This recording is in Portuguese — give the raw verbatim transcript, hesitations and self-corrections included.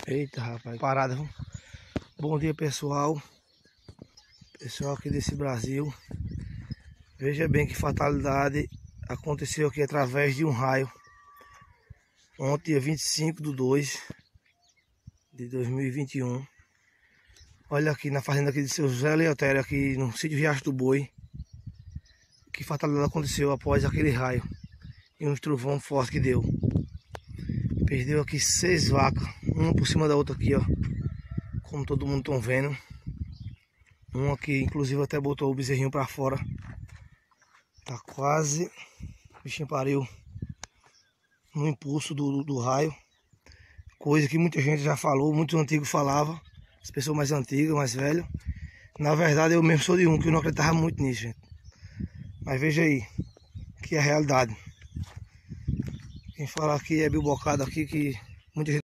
Eita, rapaz, parada, viu? Bom dia, pessoal. Pessoal aqui desse Brasil. Veja bem que fatalidade aconteceu aqui através de um raio. Ontem, dia vinte e cinco de dois de dois mil e vinte e um. Olha aqui na fazenda aqui de seu José Leotério, aqui no sítio Riacho do Boi. Que fatalidade aconteceu após aquele raio e um trovão forte que deu. Perdeu aqui seis vacas, uma por cima da outra aqui, ó. Como todo mundo estão vendo. Um aqui, inclusive, até botou o bezerrinho para fora. Tá quase. O bichinho pariu no impulso do, do raio. Coisa que muita gente já falou, muitos antigos falavam. As pessoas mais antigas, mais velhas. Na verdade, eu mesmo sou de um que eu não acreditava muito nisso, gente. Mas veja aí, que é a realidade. Quem fala aqui é bilbocado aqui, que muita gente